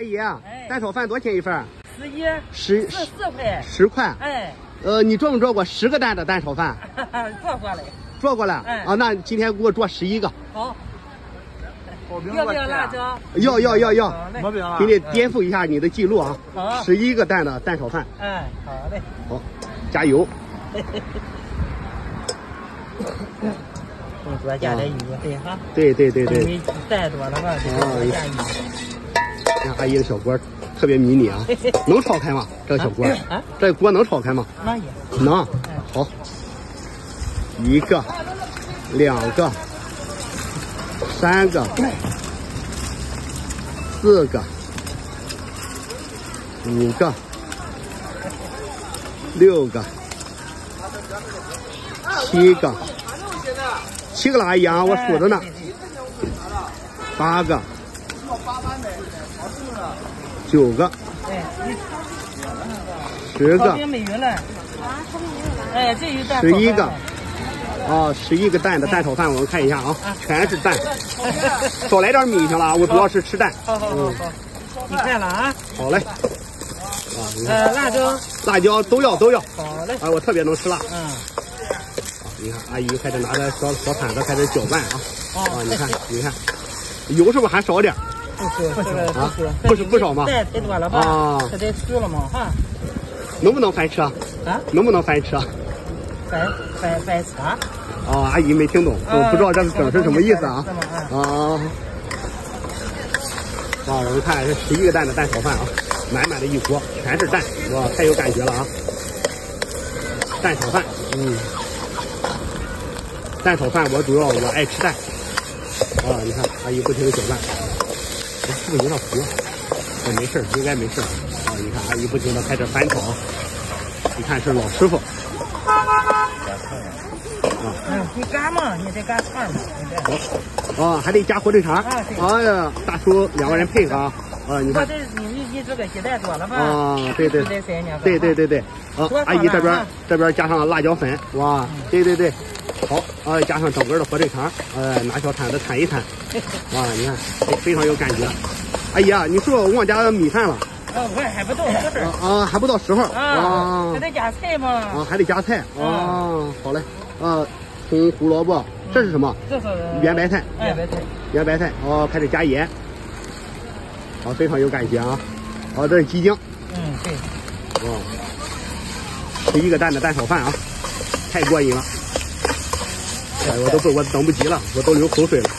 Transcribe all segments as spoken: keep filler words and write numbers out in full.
阿姨，哎，蛋炒饭多少钱一份？ 十一， 十四四块， 十块。 哎， 呃，你做没做过十个蛋的蛋炒饭？ 做过了。 做过了。哎，啊，那今天给我做十一个。 好。要不要辣椒？ 要要要要。 没病啊。 给你颠覆一下你的记录啊！ 好。 十一个蛋的蛋炒饭。 哎，好嘞。 好，加油。 嗯，多加点油，对哈。 对对对对。 因为蛋多了嘛，就多加油。 看阿姨的小锅特别迷你啊，能炒开吗？这个小锅，啊，这个锅能炒开吗？ 能也能。好，一个，两个，三个，四个，五个，六个，七个，七个了，阿姨啊，我数着呢。八个。九个，十个， 哎，这一蛋十一个，哦，十一个蛋的蛋炒饭，我们看一下啊，全是蛋，少来点米行了，我主要是吃蛋。 好好好好，你看了啊？ 好嘞。啊，你看。 呃，辣椒， 辣椒都要都要。 好嘞。 啊，我特别能吃辣。 嗯。 你看，阿姨开始拿着小小铲子开始搅拌啊。啊，你看，你看，油是不是还少点？ 不是这个啊，不是不少吗？ 蛋太多了吧？啊，这得熟了嘛哈。 能不能翻吃啊？ 啊？ 能不能翻吃啊？ 翻翻翻吃啊？ 哦，阿姨没听懂，我不知道这个梗是什么意思啊？啊。哇，我们看这十一个蛋的蛋炒饭啊，满满的一锅，全是蛋，哇，太有感觉了啊！蛋炒饭，嗯，蛋炒饭我主要我爱吃蛋。啊，你看阿姨不停的搅拌。是不是有点糊？哎，没事，应该没事。啊，你看阿姨不停的开始翻炒，你看是老师傅。啊， 嗯，你干嘛？你得干串嘛？ 哦，啊，还得加火腿肠。哎呀，大叔两个人配合啊。啊，你看。 这你你你这个鸡蛋多了吧？ 啊，对对。对对对对。啊，阿姨这边这边加上辣椒粉，哇，对对对。好，啊，加上整个的火腿肠，呃，拿小铲子铲一铲，哇，你看，非常有感觉。阿姨啊，你是不是忘加米饭了？ 啊，我还不到时候。 啊，还不到时候。 啊，还得加菜嘛。 啊，还得加菜。啊，好嘞。啊，葱、胡萝卜，这是什么？ 这是圆白菜。 圆白菜。 圆白菜。哦，开始加盐。啊，非常有感觉啊。啊，这是鸡精。 嗯，对。 哇，十一个蛋的蛋炒饭啊，太过瘾了。哎，我都不，我等不及了，我都流口水了。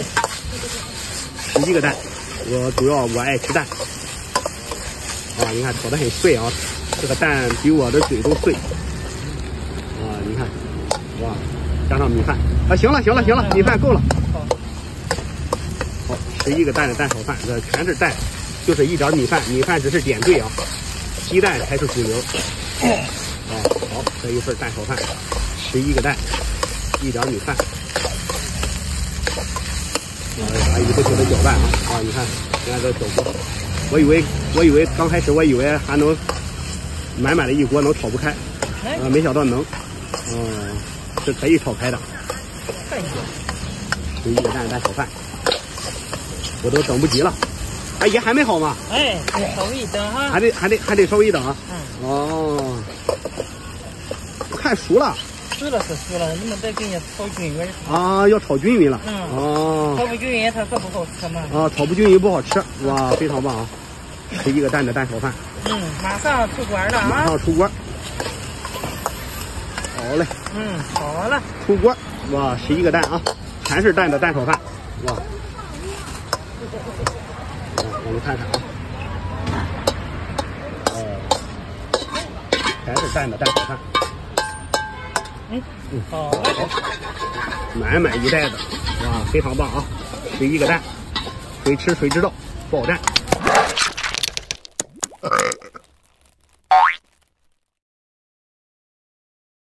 十一个蛋，我主要我爱吃蛋。啊，你看炒的很碎啊，这个蛋比我的嘴都碎。啊，你看，哇，加上米饭，啊，行了行了行了，米饭够了。好，十一个蛋的蛋炒饭，这全是蛋，就是一点米饭，米饭只是点缀啊，鸡蛋才是主流。啊，好，这一份蛋炒饭，十一个蛋。一点米饭，啊，阿姨不停的搅拌啊！啊，你看，你看这小锅，我以为我以为刚开始我以为还能满满的一锅能炒不开，啊，没想到能，嗯，是可以炒开的。十一个蛋蛋炒饭，我都等不及了。阿姨还没好吗？ 哎，稍微等哈。 还得还得还得稍微等啊。 嗯。 哦，看熟了。 熟了是熟了，你们再给人炒均匀。啊， 要炒均匀了。 嗯。 哦。 炒不均匀，它可不好吃嘛。 啊，炒不均匀不好吃。哇，非常棒啊！十一个蛋的蛋炒饭。 嗯，马上出锅了啊！ 马上出锅。好嘞。 嗯，好了。 出锅。哇，十一个蛋啊，全是蛋的蛋炒饭。哇。我们看看啊。哦。全是蛋的蛋炒饭。 嗯嗯，好， 满满一袋子，哇，非常棒啊！十一个蛋，谁吃谁知道，爆蛋。